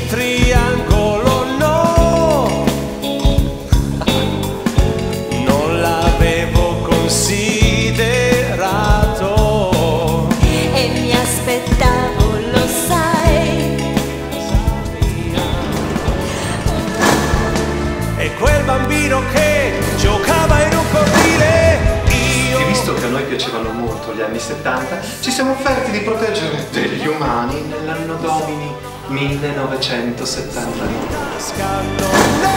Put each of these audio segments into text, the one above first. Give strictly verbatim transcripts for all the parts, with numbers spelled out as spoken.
triangolo no, non l'avevo considerato e mi aspettavo, lo sai. E quel bambino che giocava in un cortile, io... E visto che a noi piacevano molto gli anni settanta, ci siamo offerti di proteggere degli umani nell'anno domini millenovecentosettantanove.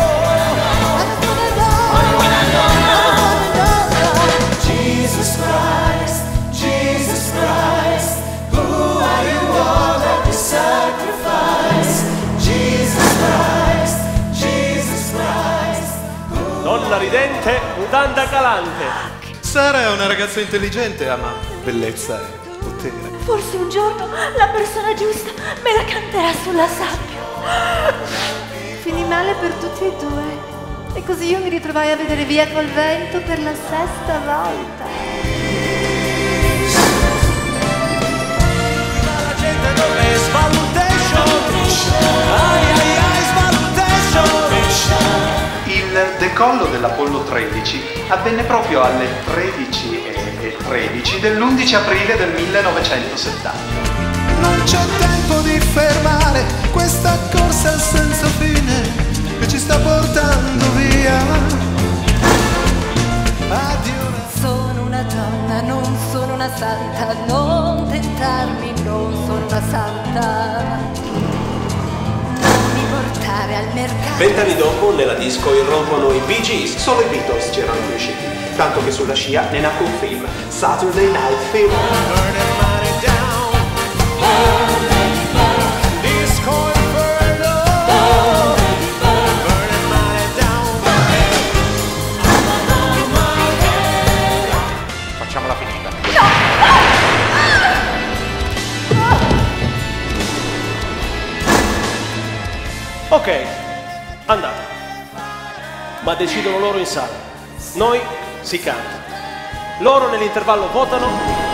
Jesus Christ, Jesus Christ, who are you all that you sacrifice? Jesus Christ, Jesus Christ. Donna ridente, mutanda calante. Sara è una ragazza intelligente, ama bellezza e potere. Forse un giorno la persona giusta me la canterà sulla sabbia. Finì male per tutti e due. E così io mi ritrovai a vedere Via col vento per la sesta volta. La gente non è svalutation. Ai ai ai svalutation. Il decollo dell'Apollo tredici avvenne proprio alle tredici e tredici dell'undici aprile del millenovecentosettanta. Non c'è tempo di fermare questa corsa senza fine che ci sta portando via. Addio. Sono una donna, non sono una santa. Non tentarmi, non sono una santa. Non mi portare al mercato. Vent'anni dopo nella disco irrompono i Bee Gees. Solo i Beatles c'erano riusciti, tanto che sulla scia ne nacque un film, Saturday Night Fever. Facciamola finita. Ok, andate. Ma decidono loro in sala. Noi si canta. Loro nell'intervallo votano